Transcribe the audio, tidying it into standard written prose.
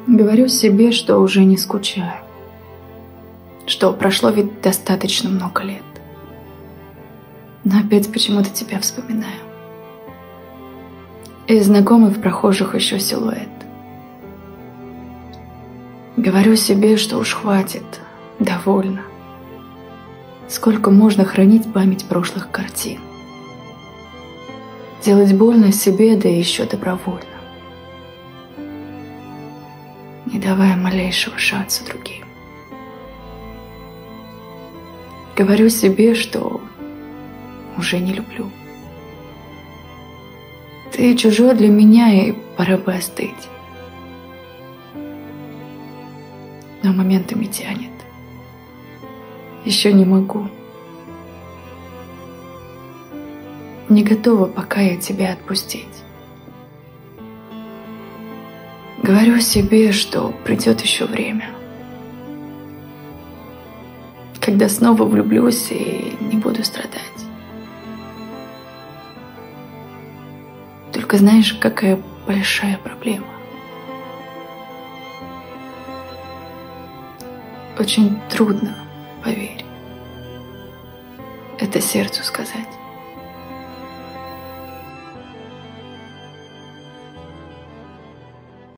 Говорю себе, что уже не скучаю, что прошло ведь достаточно много лет. Но опять почему-то тебя вспоминаю. И знакомый в прохожих еще силуэт. Говорю себе, что уж хватит, довольно. Сколько можно хранить память прошлых картин? Делать больно себе, да еще добровольно, не давая малейшего шанса другим. Говорю себе, что уже не люблю. Ты чужой для меня, и пора бы остыть. Но моментами тянет. Еще не могу. Не готова пока я тебя отпустить. Говорю себе, что придет еще время, когда снова влюблюсь и не буду страдать. Только знаешь, какая большая проблема. Очень трудно, поверь, это сердцу сказать.